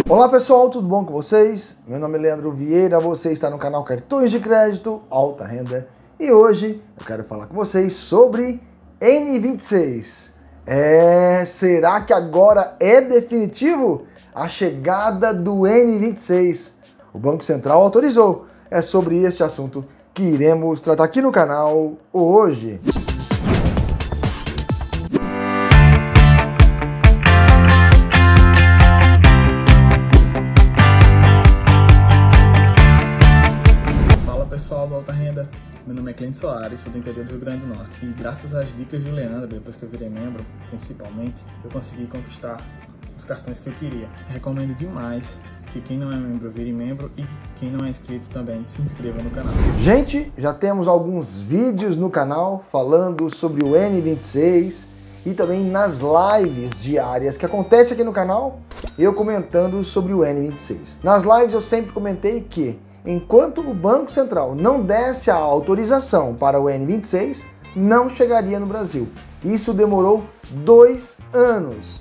Olá pessoal, tudo bom com vocês? Meu nome é Leandro Vieira, você está no canal Cartões de Crédito Alta Renda e hoje eu quero falar com vocês sobre N26. Será que agora é definitivo a chegada do N26? O Banco Central autorizou. É sobre este assunto que iremos tratar aqui no canal hoje. Pessoal do Alta Renda, meu nome é Cleide Soares, sou do interior do Rio Grande do Norte e graças às dicas do Leandro, depois que eu virei membro, principalmente, eu consegui conquistar os cartões que eu queria. Recomendo demais que quem não é membro vire membro e quem não é inscrito também se inscreva no canal. Gente, já temos alguns vídeos no canal falando sobre o N26 e também nas lives diárias que acontecem aqui no canal, eu comentando sobre o N26. Nas lives eu sempre comentei que enquanto o Banco Central não desse a autorização para o N26, não chegaria no Brasil. Isso demorou 2 anos.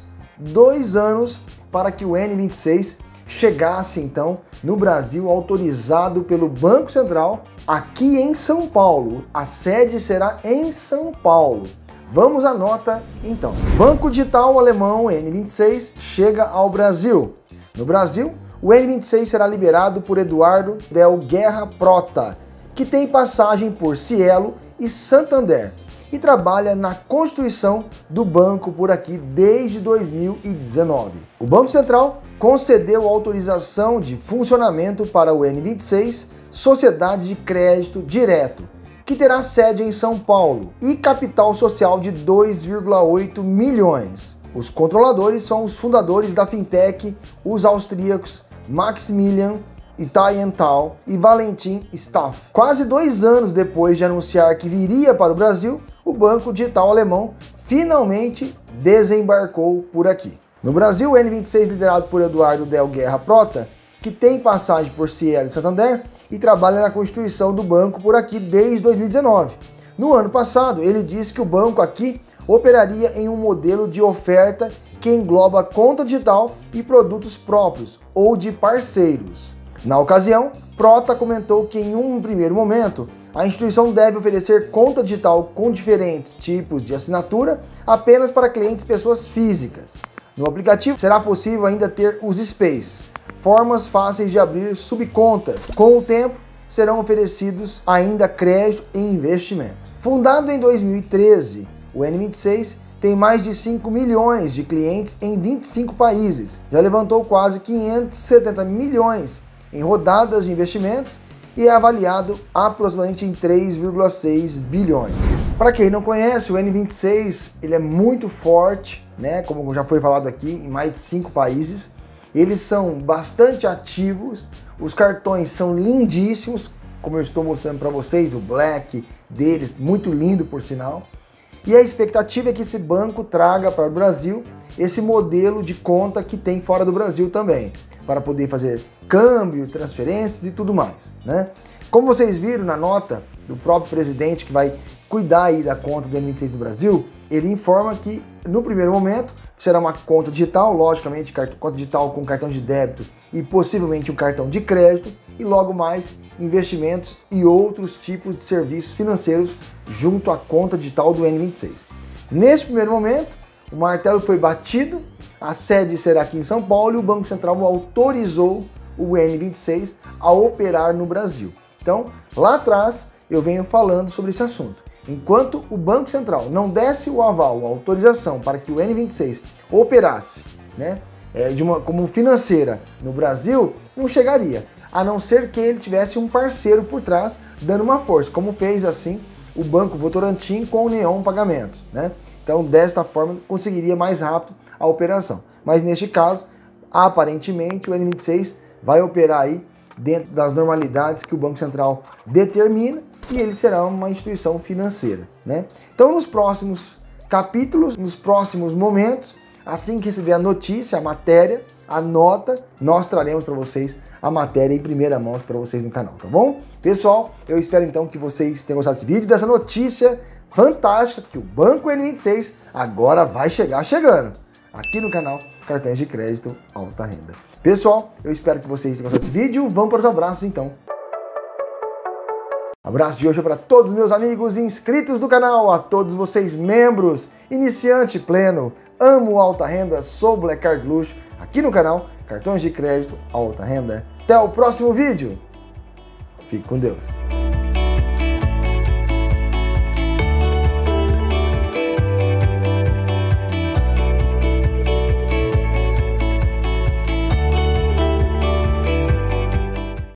2 anos para que o N26 chegasse então no Brasil, autorizado pelo Banco Central, aqui em São Paulo. A sede será em São Paulo. Vamos à nota então. Banco digital alemão N26 chega ao Brasil. No Brasil, o N26 será liberado por Eduardo Del Guerra Prota, que tem passagem por Cielo e Santander e trabalha na constituição do banco por aqui desde 2019. O Banco Central concedeu autorização de funcionamento para o N26, Sociedade de Crédito Direto, que terá sede em São Paulo e capital social de 2,8 milhões. Os controladores são os fundadores da fintech, os austríacos Maximilian Itaiental e Valentin Staff. Quase 2 anos depois de anunciar que viria para o Brasil, o banco digital alemão finalmente desembarcou por aqui. No Brasil, o N26, liderado por Eduardo Del Guerra Prota, que tem passagem por Cielo e Santander e trabalha na constituição do banco por aqui desde 2019. No ano passado, ele disse que o banco aqui operaria em um modelo de oferta que engloba conta digital e produtos próprios ou de parceiros. Na ocasião, Prota comentou que em um primeiro momento, a instituição deve oferecer conta digital com diferentes tipos de assinatura apenas para clientes pessoas físicas. No aplicativo será possível ainda ter os SPAYs, formas fáceis de abrir subcontas. Com o tempo, serão oferecidos ainda crédito e investimentos. Fundado em 2013, o N26 tem mais de 5 milhões de clientes em 25 países, já levantou quase 570 milhões em rodadas de investimentos e é avaliado aproximadamente em 3,6 bilhões. Para quem não conhece, o N26 ele é muito forte, né? Como já foi falado aqui, em mais de 5 países. Eles são bastante ativos, os cartões são lindíssimos, como eu estou mostrando para vocês, o black deles, muito lindo por sinal. E a expectativa é que esse banco traga para o Brasil esse modelo de conta que tem fora do Brasil também, para poder fazer câmbio, transferências e tudo mais, né? Como vocês viram na nota do próprio presidente que vai cuidar aí da conta do N26 do Brasil, ele informa que no primeiro momento será uma conta digital, logicamente conta digital com cartão de débito e possivelmente um cartão de crédito, e logo mais investimentos e outros tipos de serviços financeiros junto à conta digital do N26. Neste primeiro momento, o martelo foi batido, a sede será aqui em São Paulo e o Banco Central autorizou o N26 a operar no Brasil. Então, lá atrás eu venho falando sobre esse assunto. Enquanto o Banco Central não desse o aval, a autorização para que o N26 operasse, né, como financeira no Brasil, não chegaria, a não ser que ele tivesse um parceiro por trás dando uma força, como fez assim o Banco Votorantim com o Neon Pagamentos, né? Então, desta forma, conseguiria mais rápido a operação. Mas neste caso, aparentemente, o N26 vai operar aí dentro das normalidades que o Banco Central determina e ele será uma instituição financeira, né? Então, nos próximos capítulos, nos próximos momentos, assim que receber a notícia, a matéria, a nota, nós traremos para vocês a matéria em primeira mão para vocês no canal, tá bom? Pessoal, eu espero então que vocês tenham gostado desse vídeo, dessa notícia fantástica que o Banco N26 agora vai chegar chegando aqui no canal Cartões de Crédito Alta Renda. Pessoal, eu espero que vocês tenham gostado desse vídeo. Vamos para os abraços então. Abraço de hoje para todos os meus amigos inscritos do canal, a todos vocês membros, iniciante pleno, amo alta renda, sou Black Card Luxo, aqui no canal, cartões de crédito, alta renda. Até o próximo vídeo. Fique com Deus.